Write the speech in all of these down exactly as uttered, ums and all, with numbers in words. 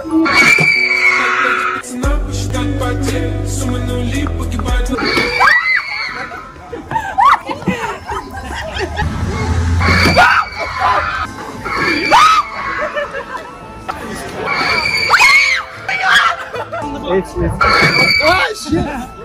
Пацана посчитать потери, суммы нули погибать. It's, it's... Oh, shit!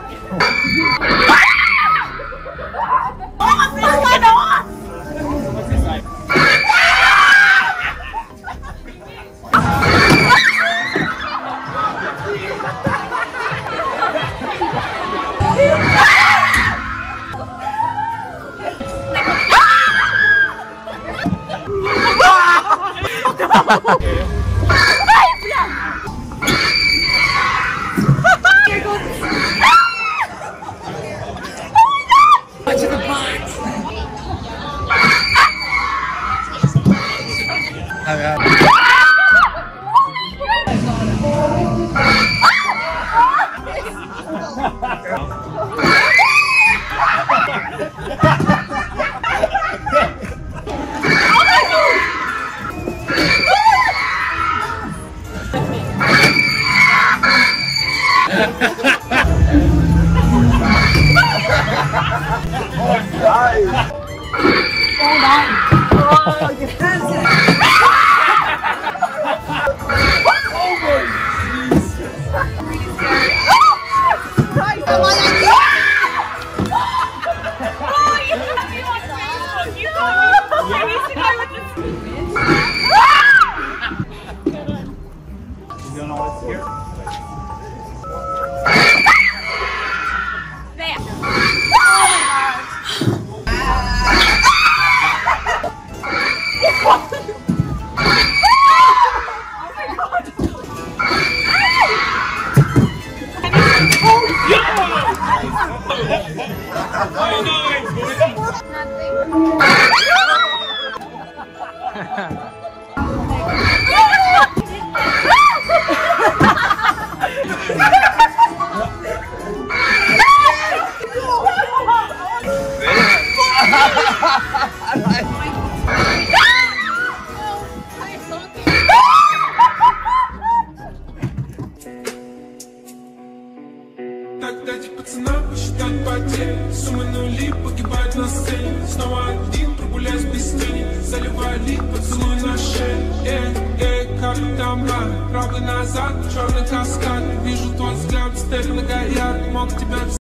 Так дайте пацана посчитать потери, суммы нули погибать на сцене. Снова один, прогуляюсь без тени, заливаю лик, поцелуй на шее. Эй, эй, как там рано, правый назад, черный каскад. Вижу твой взгляд, стерлинга, я мог тебя